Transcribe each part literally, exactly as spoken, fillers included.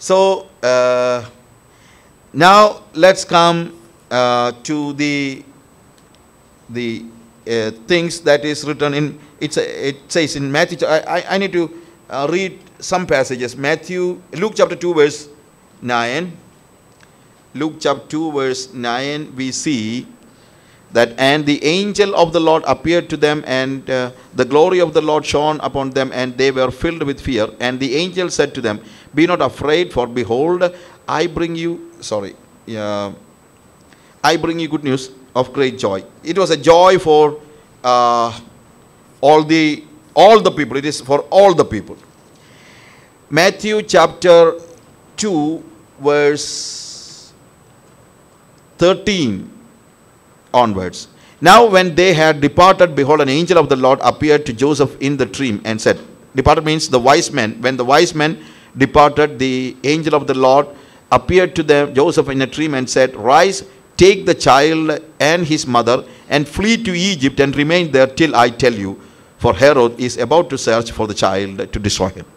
So, uh, now let's come uh, to the the uh, things that is written in, it's a, it says in Matthew. I, I, I need to uh, read some passages. Matthew, Luke chapter two verse nine. Luke chapter two verse nine, we see that, and the angel of the Lord appeared to them, and uh, the glory of the Lord shone upon them, and they were filled with fear. And the angel said to them, be not afraid, for behold, I bring you, sorry, uh, I bring you good news of great joy. It was a joy for uh, all the all the people. It is for all the people. Matthew chapter two verse thirteen onwards. Now when they had departed, behold, an angel of the Lord appeared to Joseph in the dream and said, departed means the wise men. When the wise men departed, the angel of the Lord appeared to them, Joseph, in a dream and said, rise, take the child and his mother and flee to Egypt and remain there till I tell you, for Herod is about to search for the child to destroy him.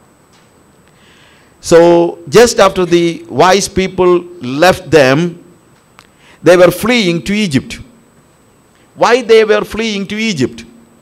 So just after the wise people left them, they were fleeing to Egypt. Why they were fleeing to Egypt?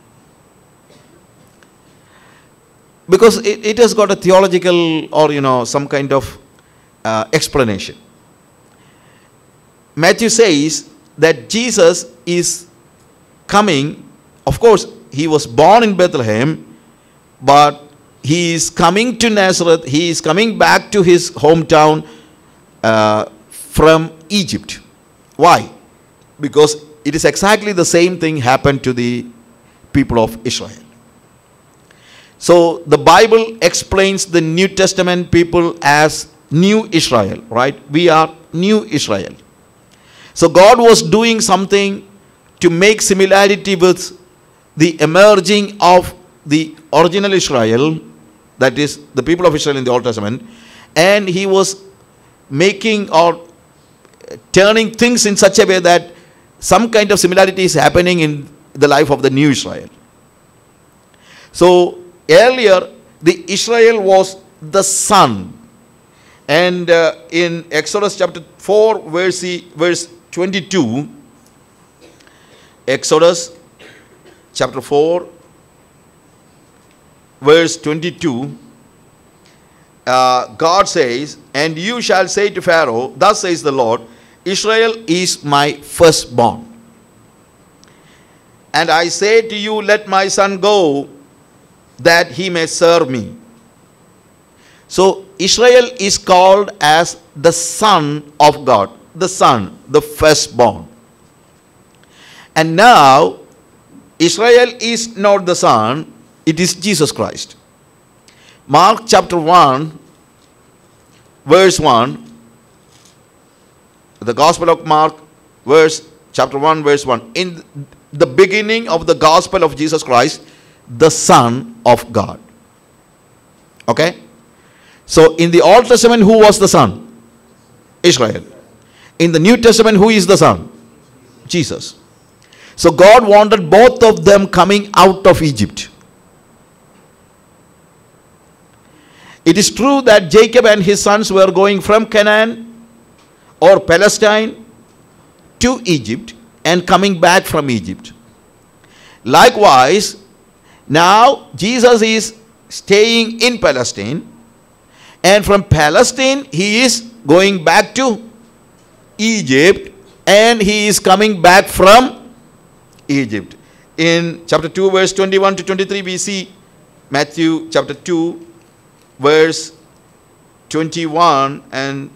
Because it, it has got a theological or, you know, some kind of uh, explanation. Matthew says that Jesus is coming. Of course, he was born in Bethlehem, but he is coming to Nazareth. He is coming back to his hometown uh, from Egypt. Why? Because it is exactly the same thing happened to the people of Israel. So the Bible explains the New Testament people as New Israel, right? We are New Israel. So God was doing something to make similarity with the emerging of the original Israel, that is the people of Israel in the Old Testament, and he was making or turning things in such a way that some kind of similarity is happening in the life of the new Israel. So earlier the Israel was the son, and uh, in Exodus chapter four verse, verse twenty-two, Exodus chapter four verse twenty-two, uh, God says, and you shall say to Pharaoh, thus says the Lord, Israel is my firstborn. And I say to you, let my son go, that he may serve me. So Israel is called as the son of God, the son, the firstborn. And now Israel is not the son, it is Jesus Christ. Mark chapter one verse one, the Gospel of Mark, verse chapter one, verse one. In the beginning of the Gospel of Jesus Christ, the Son of God. Okay? So in the Old Testament, who was the Son? Israel. In the New Testament, who is the Son? Jesus. So God wanted both of them coming out of Egypt. It is true that Jacob and his sons were going from Canaan or Palestine to Egypt and coming back from Egypt. Likewise, now Jesus is staying in Palestine, and from Palestine he is going back to Egypt, and he is coming back from Egypt. In chapter two verse twenty-one to twenty-three, we see Matthew chapter two verse twenty-one and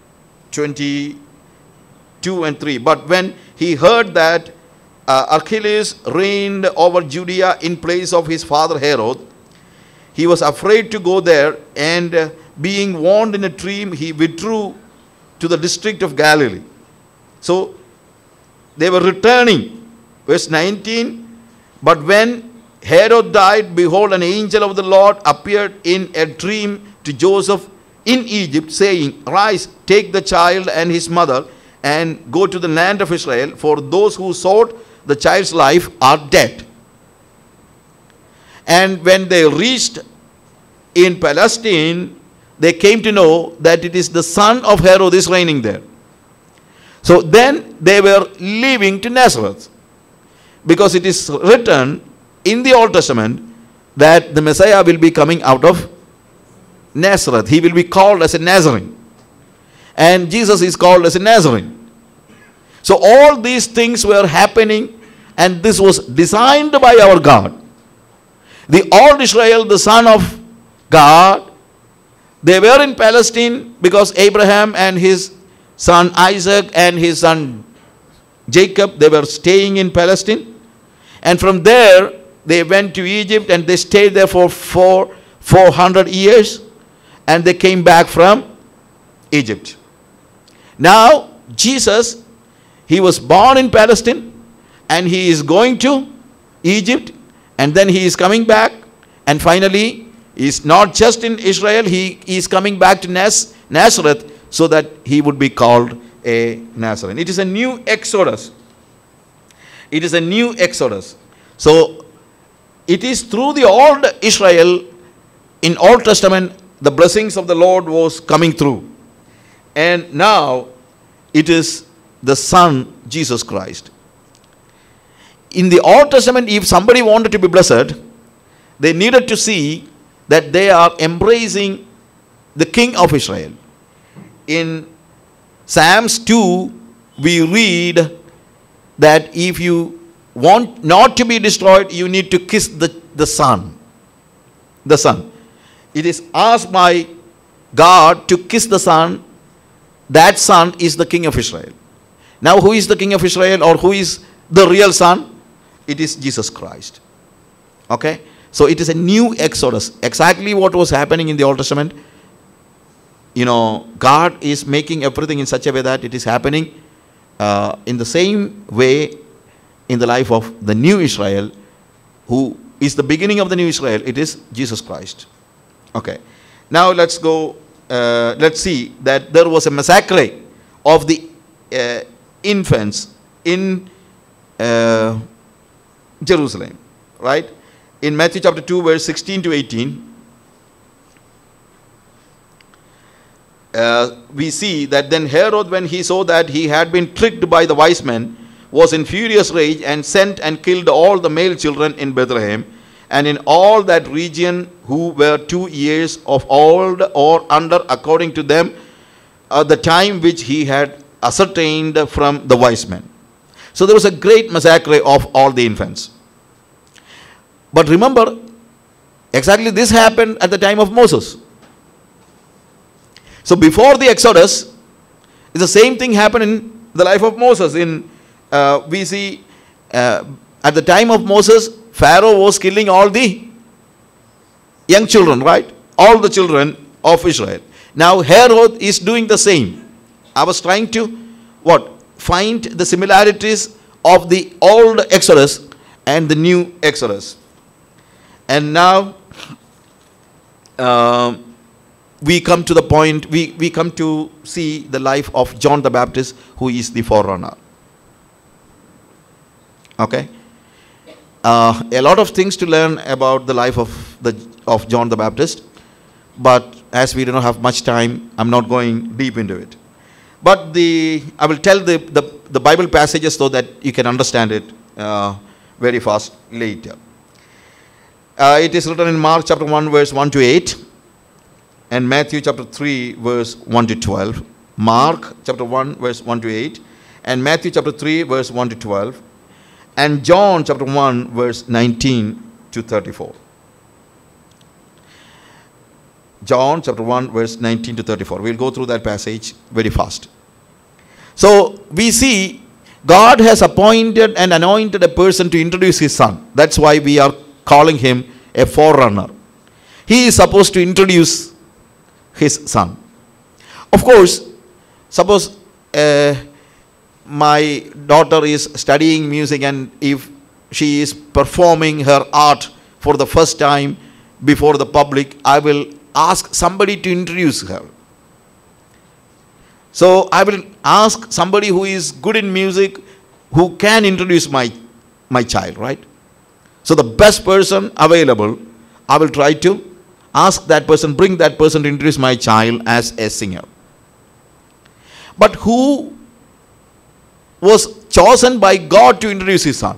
twenty-two and three. But when he heard that uh, Archelaus reigned over Judea in place of his father Herod, he was afraid to go there, and uh, being warned in a dream, he withdrew to the district of Galilee. So they were returning. Verse nineteen, but when Herod died, behold, an angel of the Lord appeared in a dream to Joseph in Egypt, saying, rise, take the child and his mother, and go to the land of Israel, for those who sought the child's life are dead. And when they reached in Palestine, they came to know that it is the son of Herod is reigning there. So then they were leaving to Nazareth, because it is written in the Old Testament that the Messiah will be coming out of Nazareth. He will be called as a Nazarene. And Jesus is called as a Nazarene. So all these things were happening, and this was designed by our God. The old Israel, the son of God, they were in Palestine because Abraham and his son Isaac and his son Jacob, they were staying in Palestine. And from there, they went to Egypt and they stayed there for four, 400 years. And they came back from Egypt. Now, Jesus, he was born in Palestine and he is going to Egypt, and then he is coming back, and finally he is not just in Israel, he is coming back to Naz- Nazareth so that he would be called a Nazarene. It is a new exodus. It is a new exodus. So it is through the old Israel in Old Testament the blessings of the Lord was coming through. And now it is the Son, Jesus Christ. In the Old Testament, if somebody wanted to be blessed, they needed to see that they are embracing the King of Israel. In Psalms two, we read that if you want not to be destroyed, you need to kiss the, the Son. The Son. It is asked by God to kiss the Son. That Son is the King of Israel. Now, who is the King of Israel, or who is the real Son? It is Jesus Christ. Okay? So it is a new exodus. Exactly what was happening in the Old Testament. You know, God is making everything in such a way that it is happening uh, in the same way in the life of the new Israel, who is the beginning of the new Israel. It is Jesus Christ. Okay. Now let's go, uh, let's see that there was a massacre of the uh, infants in uh, Jerusalem, right? In Matthew chapter two, verse sixteen to eighteen, uh, we see that then Herod, when he saw that he had been tricked by the wise men, was in furious rage and sent and killed all the male children in Bethlehem and in all that region who were two years of old or under, according to them, at the time which he had ascertained from the wise men. So there was a great massacre of all the infants. But remember, exactly this happened at the time of Moses. So before the Exodus, the same thing happened in the life of Moses. In uh, we see uh, at the time of Moses, Pharaoh was killing all the young children, right? All the children of Israel. Now Herod is doing the same. I was trying to what? Find the similarities of the old Exodus and the new Exodus. And now uh, we come to the point, we, we come to see the life of John the Baptist, who is the forerunner. Okay? Uh, a lot of things to learn about the life of, the, of John the Baptist. But as we do not have much time, I'm not going deep into it. But the I will tell the, the, the Bible passages so that you can understand it uh, very fast later. Uh, it is written in Mark chapter one, verse one to eight, and Matthew chapter three, verse one to twelve. Mark chapter one, verse one to eight, and Matthew chapter three, verse one to twelve, and John chapter one, verse nineteen to thirty-four. John chapter one, verse nineteen to thirty-four. We'll go through that passage very fast. So we see God has appointed and anointed a person to introduce his son. That's why we are calling him a forerunner. He is supposed to introduce his son. Of course, suppose uh, my daughter is studying music, and if she is performing her art for the first time before the public, I will ask somebody to introduce her. So I will ask somebody who is good in music, who can introduce my, my child, right? So the best person available, I will try to ask that person, bring that person to introduce my child as a singer. But who was chosen by God to introduce his son?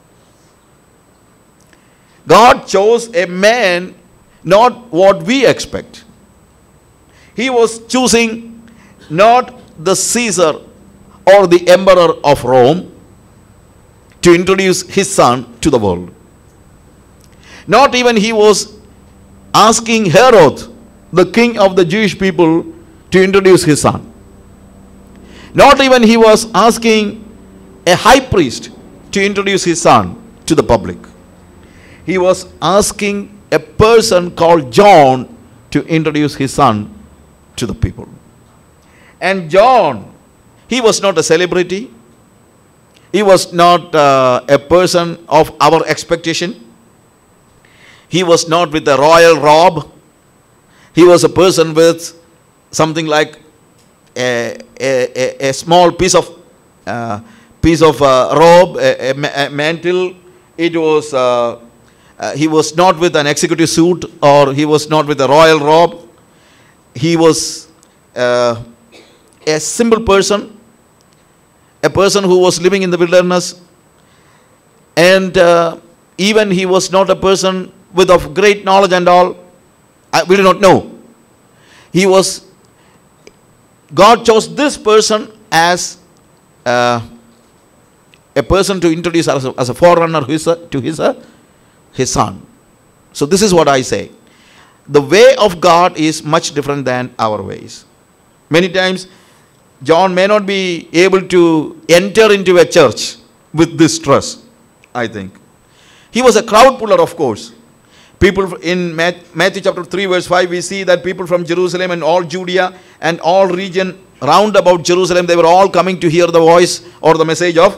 God chose a man, not what we expect. He was choosing not the Caesar or the emperor of Rome to introduce his son to the world. Not even he was asking Herod, the king of the Jewish people, to introduce his son. Not even he was asking a high priest to introduce his son to the public. He was asking a person called John to introduce his son to the people. And John, he was not a celebrity. He was not uh, a person of our expectation. He was not with a royal robe. He was a person with something like a, a, a, a small piece of uh, piece of uh, robe, a, a, a mantle. It was uh, uh, he was not with an executive suit, or he was not with a royal robe. He was uh, a simple person, a person who was living in the wilderness, and uh, even he was not a person with of great knowledge and all. I, we do not know. He was, God chose this person as uh, a person to introduce as a, as a forerunner to his, to his, uh, his son. So this is what I say. The way of God is much different than our ways. Many times, John may not be able to enter into a church with this trust, I think. He was a crowd puller, of course. People in Matthew chapter three verse five, we see that people from Jerusalem and all Judea and all region round about Jerusalem, they were all coming to hear the voice or the message of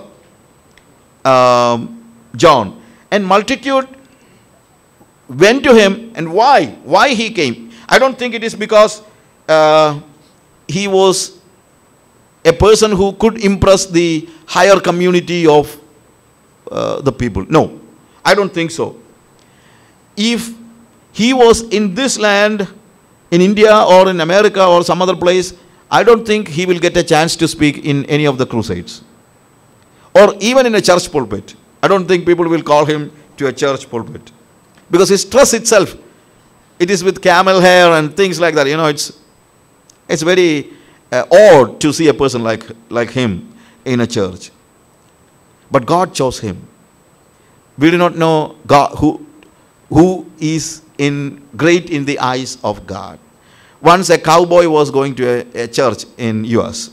um, John. And multitude went to him. And why? Why he came? I don't think it is because uh, he was a person who could impress the higher community of uh, the people. No, I don't think so. If he was in this land, in India or in America or some other place, I don't think he will get a chance to speak in any of the crusades. Or even in a church pulpit. I don't think people will call him to a church pulpit. Because his dress itself, it is with camel hair and things like that. You know, it's it's very uh, odd to see a person like, like him in a church. But God chose him. We do not know God who who is in great in the eyes of God. Once a cowboy was going to a, a church in U S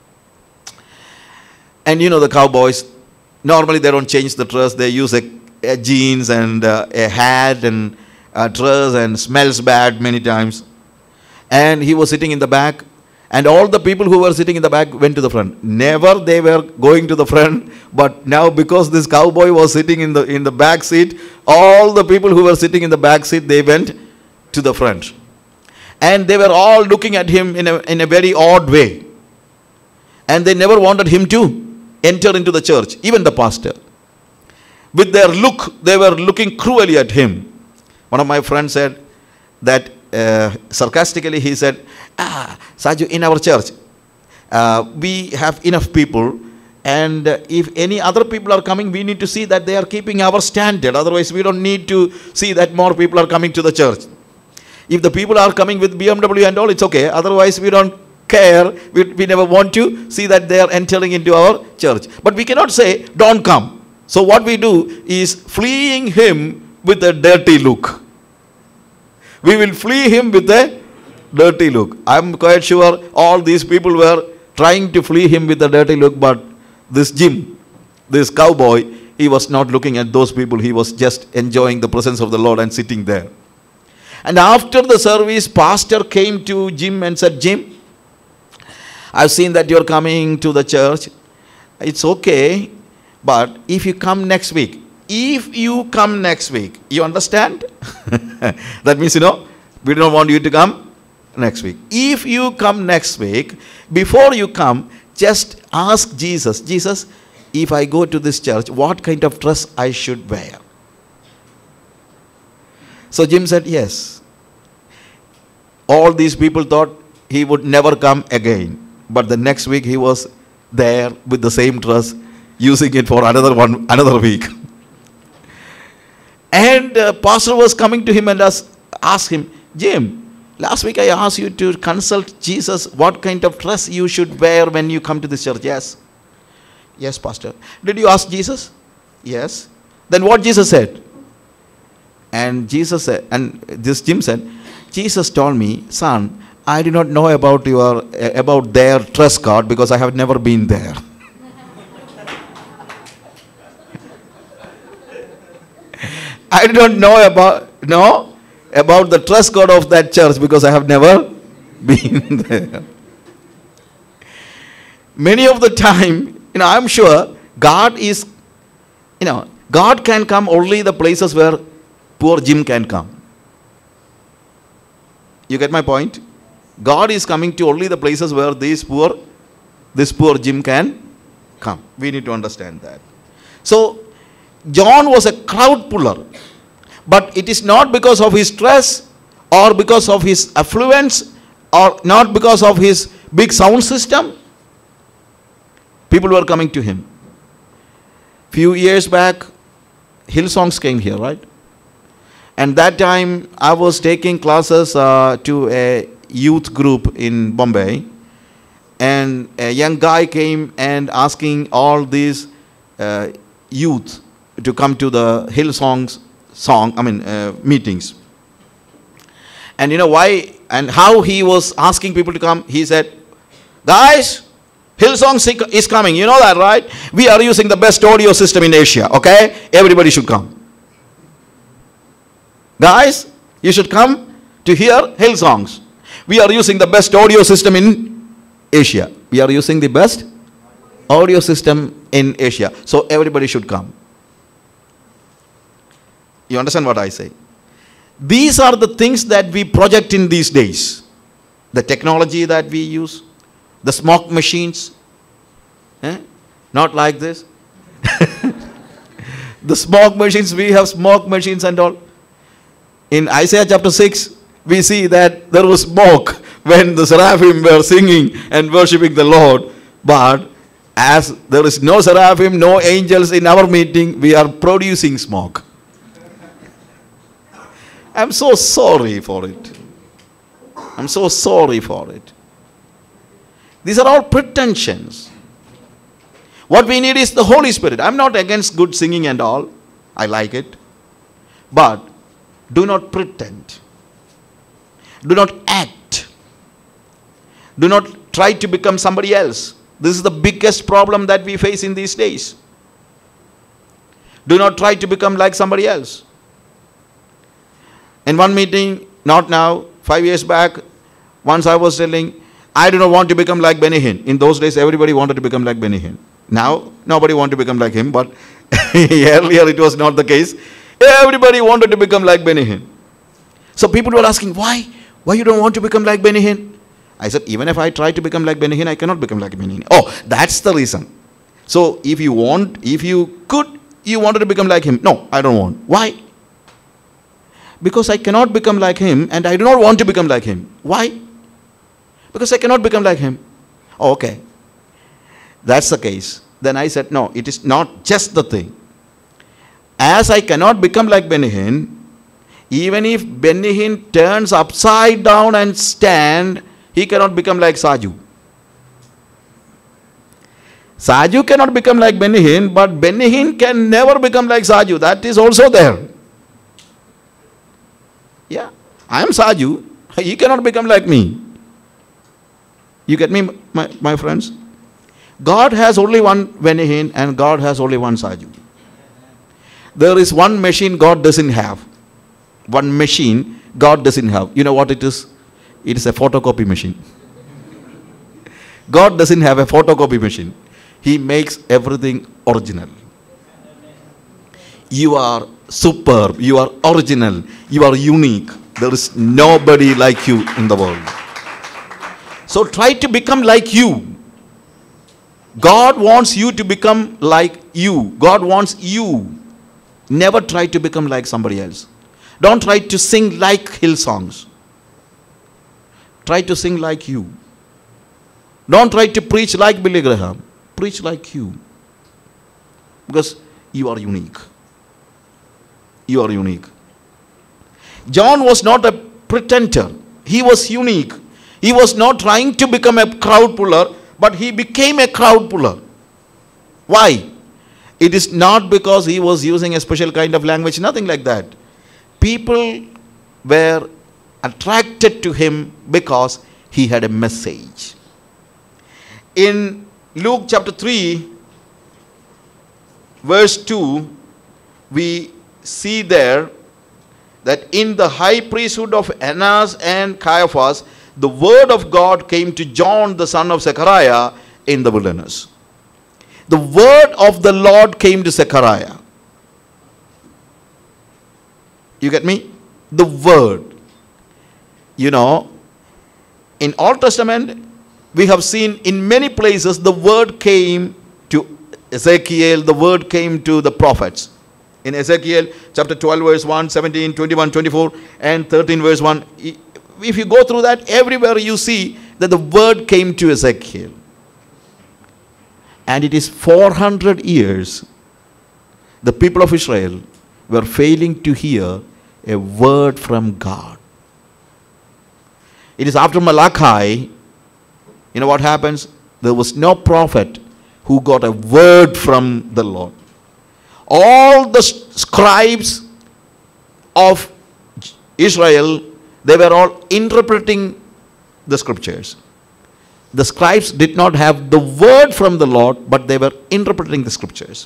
And you know the cowboys, normally they don't change the dress. They use a, a jeans and uh, a hat and a dress, and smells bad many times. And he was sitting in the back, and all the people who were sitting in the back went to the front. Never they were going to the front, but now because this cowboy was sitting in the in the back seat, all the people who were sitting in the back seat, they went to the front. And they were all looking at him in a, in a very odd way. And they never wanted him to enter into the church, even the pastor. With their look, they were looking cruelly at him. One of my friends said that, uh, sarcastically he said, ah, Saju, in our church, uh, we have enough people, and uh, if any other people are coming, we need to see that they are keeping our standard. Otherwise, we don't need to see that more people are coming to the church. If the people are coming with B M W and all, it's okay. Otherwise, we don't care. We, we never want to see that they are entering into our church. But we cannot say, don't come. So what we do is fleeing him with a dirty look. We will flee him with a dirty look. I'm quite sure all these people were trying to flee him with a dirty look, but this Jim, this cowboy, he was not looking at those people. He was just enjoying the presence of the Lord and sitting there. And after the service, pastor came to Jim and said, Jim, I've seen that you're coming to the church. It's okay, but if you come next week, if you come next week, you understand? That means, you know, we don't want you to come next week. If you come next week, before you come, just ask Jesus, Jesus, if I go to this church, what kind of dress I should wear? So Jim said, yes. All these people thought he would never come again. But the next week he was there with the same dress, using it for another one, another week. And uh, pastor was coming to him and asked, asked him, Jim, last week I asked you to consult Jesus what kind of dress you should wear when you come to this church. Yes. Yes, pastor. Did you ask Jesus? Yes. Then what Jesus said? And Jesus said, and this Jim said, Jesus told me, son, I do not know about your about their dress code because I have never been there. I do not know about no about the dress code of that church because I have never been there. Many of the time, you know, I'm sure God is, you know, God can come only the places where poor Jim can come. You get my point? God is coming to only the places where these poor, this poor Jim can come. We need to understand that. So, John was a crowd puller. But it is not because of his dress or because of his affluence or not because of his big sound system. People were coming to him. Few years back, Hillsongs came here, right? And that time I was taking classes uh, to a youth group in Bombay. And a young guy came and asking all these uh, youth to come to the Hillsongs song, I mean, uh, meetings. And you know why and how he was asking people to come? He said, guys, Hillsong is coming. You know that, right? We are using the best audio system in Asia, okay? Everybody should come. Guys, you should come to hear Hillsongs. We are using the best audio system in Asia. We are using the best audio system in Asia. So everybody should come. You understand what I say? These are the things that we project in these days. The technology that we use. The smoke machines. Eh? Not like this. The smoke machines, we have smoke machines and all. In Isaiah chapter six, we see that there was smoke when the seraphim were singing and worshipping the Lord. But as there is no seraphim, no angels in our meeting, we are producing smoke. I'm so sorry for it. I'm so sorry for it. These are all pretensions. What we need is the Holy Spirit. I'm not against good singing and all. I like it. But do not pretend. Do not act. Do not try to become somebody else. This is the biggest problem that we face in these days. Do not try to become like somebody else. In one meeting, not now, five years back, once I was telling, I do not want to become like Benny Hinn. In those days, everybody wanted to become like Benny Hinn. Now, nobody wanted to become like him, but earlier it was not the case. Everybody wanted to become like Benny Hinn. So people were asking, why? Why you don't want to become like Benny Hinn? I said, even if I try to become like Benny Hinn, I cannot become like Benny Hinn. Oh, that's the reason. So if you want, if you could, you wanted to become like him. No, I don't want. Why? Because I cannot become like him and I do not want to become like him. Why? Because I cannot become like him. Oh, okay. That's the case. Then I said, no, it is not just the thing. As I cannot become like Benny Hinn, even if Benny Hinn turns upside down and stand, he cannot become like Saju. Saju cannot become like Benny Hinn, but Benny Hinn can never become like Saju. That is also there. Yeah, I am Saju. He cannot become like me. You get me, my, my friends? God has only one Benny Hinn and God has only one Saju. There is one machine God doesn't have. One machine God doesn't have. You know what it is? It is a photocopy machine. God doesn't have a photocopy machine. He makes everything original. You are superb. You are original. You are unique. There is nobody like you in the world. So try to become like you. God wants you to become like you. God wants you. Never try to become like somebody else. Don't try to sing like Hillsongs. try to sing like you. Don't try to preach like Billy Graham. Preach like you. Because you are unique. You are unique. John was not a pretender. He was unique. He was not trying to become a crowd puller, but he became a crowd puller. Why? It is not because he was using a special kind of language, nothing like that. People were attracted to him because he had a message. In Luke chapter three, verse two, we see there that in the high priesthood of Annas and Caiaphas, the word of God came to John, the son of Zechariah, in the wilderness. The word of the Lord came to Zechariah. You get me? The word. You know, in Old Testament, we have seen in many places the word came to Ezekiel, the word came to the prophets. In Ezekiel chapter twelve verse one, seventeen, twenty-one, twenty-four and thirteen verse one. If you go through that, everywhere you see that the word came to Ezekiel. And it is four hundred years the people of Israel were failing to hear a word from God. It is after Malachi, you know what happens? There was no prophet who got a word from the Lord. All the scribes of Israel, they were all interpreting the scriptures. The scribes did not have the word from the Lord, but they were interpreting the scriptures.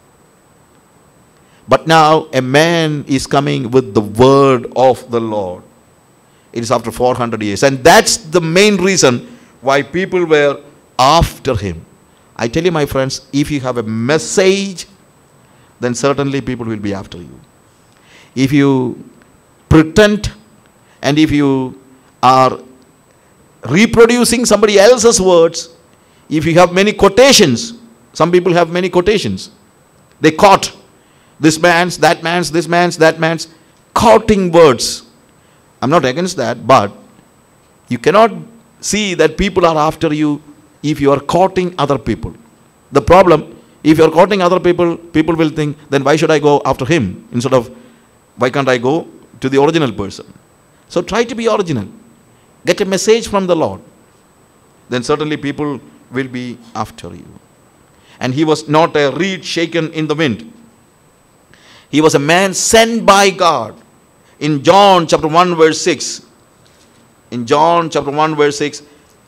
But now a man is coming with the word of the Lord. It is after four hundred years. And that's the main reason why people were after him. I tell you, my friends, if you have a message, then certainly people will be after you. If you pretend and if you are reproducing somebody else's words, if you have many quotations, some people have many quotations. They quote this man's, that man's, this man's, that man's, quoting words. I'm not against that, but you cannot see that people are after you if you are quoting other people. The problem, if you are quoting other people, people will think, then why should I go after him instead of why can't I go to the original person? So try to be original. Get a message from the Lord. Then certainly people will be after you. And he was not a reed shaken in the wind. He was a man sent by God. In John chapter one verse six. In John chapter one verse six.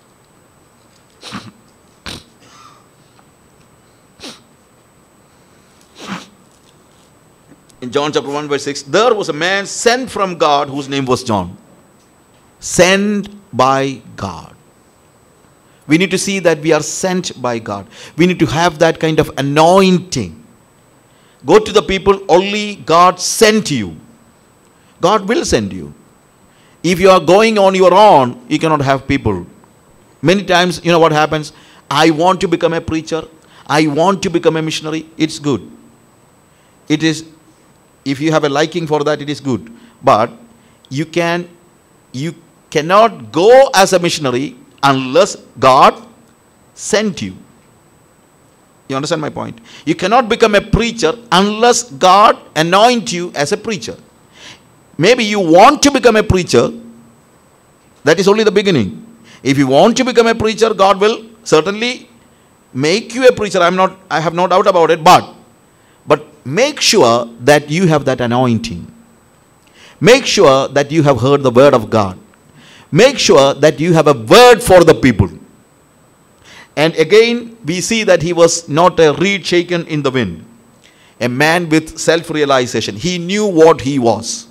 In John chapter one verse six, there was a man sent from God whose name was John. Sent by God. We need to see that we are sent by God. We need to have that kind of anointing. Go to the people, only God sent you. God will send you. If you are going on your own, you cannot have people. Many times, you know what happens? I want to become a preacher. I want to become a missionary. It's good. It is, if you have a liking for that, it is good. But you can, you cannot go as a missionary unless God sent you. You understand my point? You cannot become a preacher unless God anoint you as a preacher. Maybe you want to become a preacher. That is only the beginning. If you want to become a preacher, God will certainly make you a preacher. I'm not, I have no doubt about it. But, but make sure that you have that anointing. Make sure that you have heard the word of God. Make sure that you have a word for the people. And again, we see that he was not a reed shaken in the wind. A man with self-realization. He knew what he was.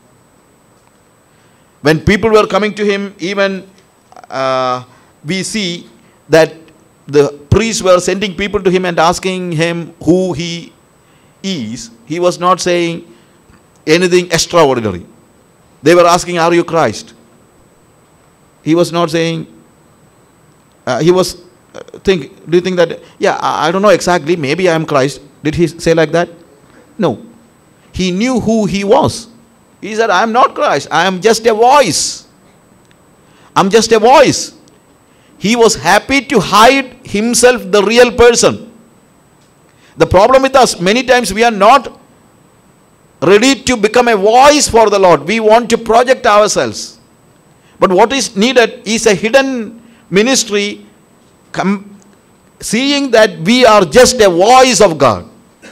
When people were coming to him, even uh, we see that the priests were sending people to him and asking him who he is. He was not saying anything extraordinary. They were asking, are you Christ? He was not saying, uh, he was uh, think, do you think that, yeah, I, I don't know exactly, maybe I am Christ. Did he say like that? No. He knew who he was. He said, I am not Christ. I am just a voice. I'm just a voice. He was happy to hide himself, the real person. The problem with us, many times we are not ready to become a voice for the Lord. We want to project ourselves. But what is needed is a hidden ministry, com- seeing that we are just a voice of God.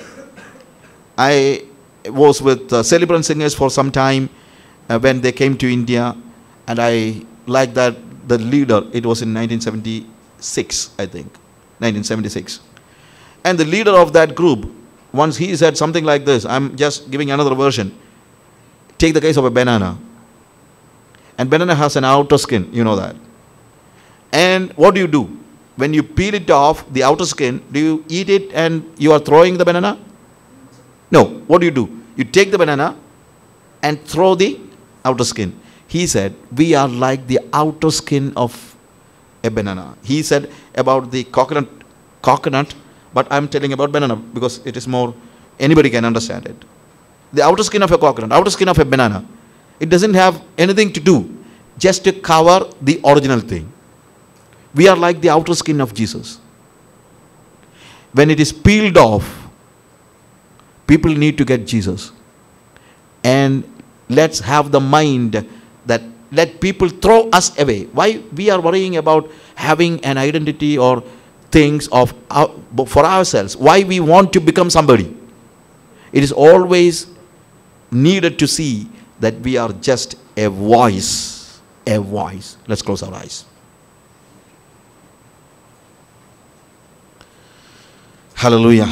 I was with uh, Celebrant Singers for some time uh, when they came to India, and I liked that the leader, it was in nineteen seventy-six, I think, nineteen seventy-six. And the leader of that group, once he said something like this, I'm just giving another version. Take the case of a banana. And banana has an outer skin, you know that. And what do you do? When you peel it off, the outer skin, do you eat it and you are throwing the banana? No. What do you do? You take the banana and throw the outer skin. He said, we are like the outer skin of a banana. He said about the coconut, coconut, but I'm telling about banana because it is more, anybody can understand it. The outer skin of a coconut, outer skin of a banana, it doesn't have anything to do, just to cover the original thing. We are like the outer skin of Jesus. When it is peeled off, people need to get Jesus. And let's have the mind that let people throw us away. Why we are worrying about having an identity or things of our, for ourselves? Why we want to become somebody? It is always needed to see that we are just a voice. A voice. Let's close our eyes. Hallelujah.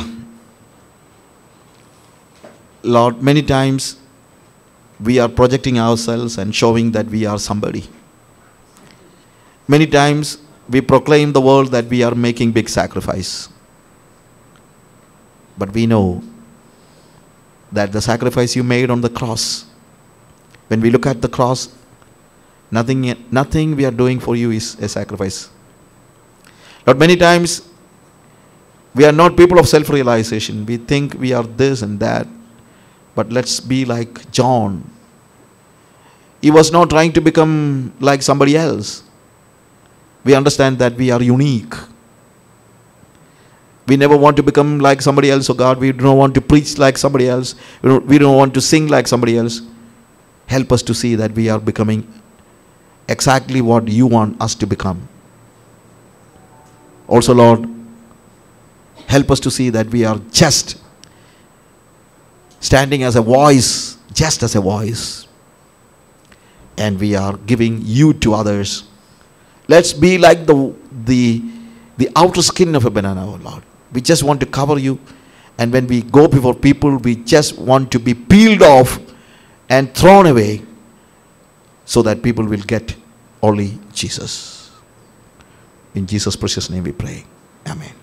Lord, many times we are projecting ourselves and showing that we are somebody. Many times we proclaim the world that we are making big sacrifice. But we know that the sacrifice you made on the cross, when we look at the cross, nothing, nothing we are doing for you is a sacrifice. Lord, many times we are not people of self-realization. We think we are this and that. But let's be like John. He was not trying to become like somebody else. We understand that we are unique. We never want to become like somebody else, oh God. We don't want to preach like somebody else. We don't, we don't want to sing like somebody else. Help us to see that we are becoming exactly what you want us to become. Also, Lord, help us to see that we are just standing as a voice, just as a voice. And we are giving you to others. Let's be like the, the, the outer skin of a banana, oh Lord. We just want to cover you. And when we go before people, we just want to be peeled off and thrown away so that people will get only Jesus. In Jesus' precious name we pray. Amen.